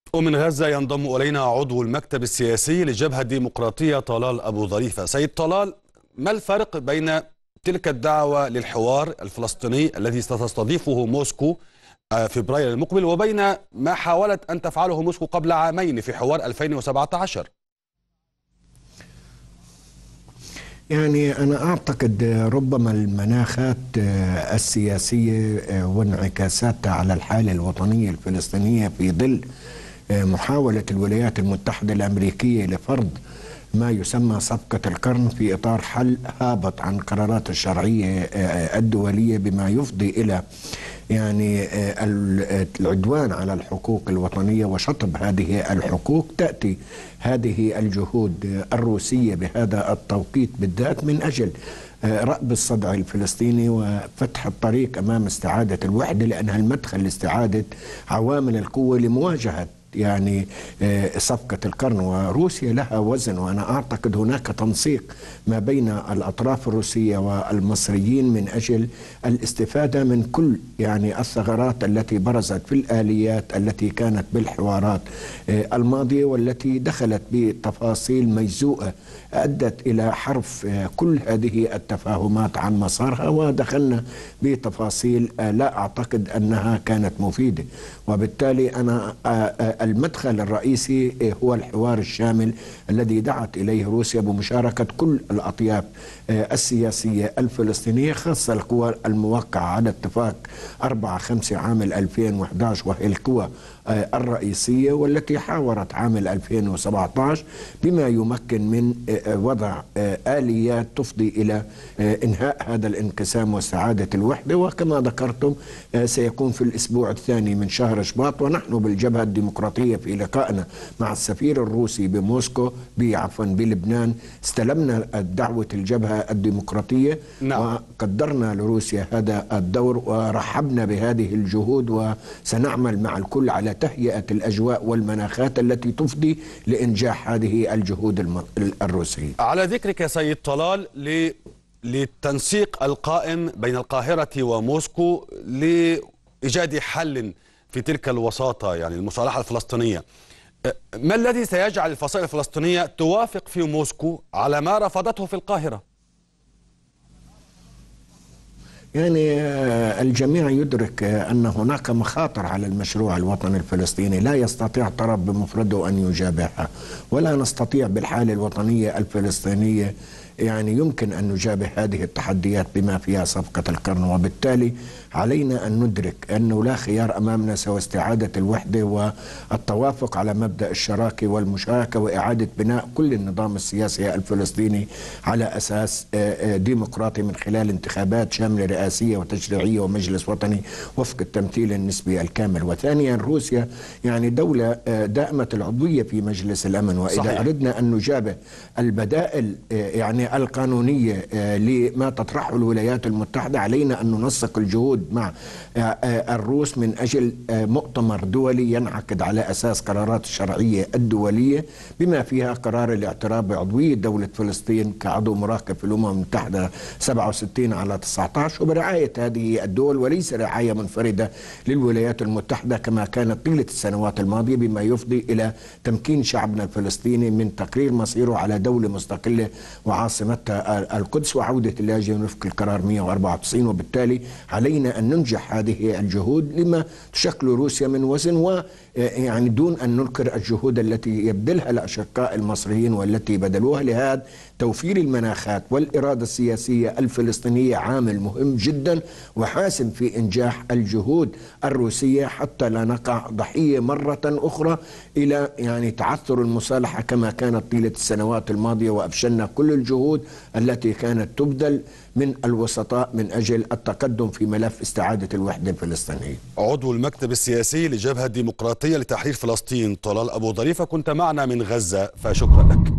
ومن غزة ينضم إلينا عضو المكتب السياسي للجبهة الديمقراطية طلال أبو ظريفة. سيد طلال، ما الفرق بين تلك الدعوة للحوار الفلسطيني الذي ستستضيفه موسكو فبراير المقبل وبين ما حاولت أن تفعله موسكو قبل عامين في حوار 2017؟ يعني أنا أعتقد ربما المناخات السياسية وانعكاساتها على الحالة الوطنية الفلسطينية في ظل محاولة الولايات المتحدة الأمريكية لفرض ما يسمى صفقة القرن في إطار حل هابط عن قرارات الشرعية الدولية، بما يفضي إلى يعني العدوان على الحقوق الوطنية وشطب هذه الحقوق. تأتي هذه الجهود الروسية بهذا التوقيت بالذات من أجل رأب الصدع الفلسطيني وفتح الطريق أمام استعادة الوحدة، لأنها المدخل لاستعادة عوامل القوة لمواجهة يعني صفقة القرن. وروسيا لها وزن، وأنا أعتقد هناك تنسيق ما بين الأطراف الروسية والمصريين من أجل الاستفادة من كل يعني الثغرات التي برزت في الآليات التي كانت بالحوارات الماضية، والتي دخلت بتفاصيل مجزوءة أدت إلى حرف كل هذه التفاهمات عن مسارها، ودخلنا بتفاصيل لا أعتقد أنها كانت مفيدة. وبالتالي أنا المدخل الرئيسي هو الحوار الشامل الذي دعت إليه روسيا بمشاركة كل الأطياف السياسية الفلسطينية، خاصة القوى الموقعة على اتفاق 4/5 عام 2011، وهي القوى الرئيسية والتي حاورت عام 2017 بما يمكن من وضع آليات تفضي إلى إنهاء هذا الانقسام واستعادة الوحدة. وكما ذكرتم سيكون في الأسبوع الثاني من شهر شباط، ونحن بالجبهة الديمقراطية في لقائنا مع السفير الروسي بموسكو بلبنان استلمنا دعوة الجبهة الديمقراطية. نعم. وقدرنا لروسيا هذا الدور ورحبنا بهذه الجهود، وسنعمل مع الكل على تهيئة الأجواء والمناخات التي تفضي لإنجاح هذه الجهود الروسية. على ذكرك سيد طلال للتنسيق القائم بين القاهرة وموسكو لإيجاد حل في تلك الوساطة، يعني المصالحة الفلسطينية، ما الذي سيجعل الفصائل الفلسطينية توافق في موسكو على ما رفضته في القاهرة؟ يعني الجميع يدرك أن هناك مخاطر على المشروع الوطني الفلسطيني لا يستطيع طرف بمفرده أن يجابهها، ولا نستطيع بالحالة الوطنية الفلسطينية يعني يمكن أن نجابه هذه التحديات بما فيها صفقة القرن. وبالتالي علينا أن ندرك أنه لا خيار أمامنا سوى استعادة الوحدة والتوافق على مبدأ الشراكة والمشاركة وإعادة بناء كل النظام السياسي الفلسطيني على أساس ديمقراطي من خلال انتخابات شاملة رئاسية وتشريعية ومجلس وطني وفق التمثيل النسبي الكامل. وثانيا روسيا يعني دولة دائمة العضوية في مجلس الأمن، وإذا صحيح. أردنا أن نجابه البدائل يعني القانونية لما تطرحه الولايات المتحدة، علينا أن ننسق الجهود مع الروس من أجل مؤتمر دولي ينعقد على أساس قرارات الشرعية الدولية بما فيها قرار الاعتراف بعضوية دولة فلسطين كعضو مراقب في الأمم المتحدة 67/19 وبرعاية هذه الدول، وليس رعاية منفردة للولايات المتحدة كما كانت طيلة السنوات الماضية، بما يفضي إلى تمكين شعبنا الفلسطيني من تقرير مصيره على دولة مستقلة وعاصمتها القدس وعودة اللاجئين وفق القرار 194. وبالتالي علينا أن ننجح هذه الجهود لما تشكل روسيا من وزن، ويعني دون أن ننكر الجهود التي يبذلها الأشقاء المصريين والتي بذلوها. لهذا توفير المناخات والإرادة السياسية الفلسطينية عامل مهم جدا وحاسم في إنجاح الجهود الروسية، حتى لا نقع ضحية مرة أخرى إلى يعني تعثر المصالحة كما كانت طيلة السنوات الماضية. وأفشلنا كل الجهود التي كانت تبذل من الوسطاء من أجل التقدم في ملف استعادة الوحدة الفلسطينية. عضو المكتب السياسي للجبهة الديمقراطية لتحرير فلسطين طلال أبو ظريفة، كنت معنا من غزة، فشكرا لك.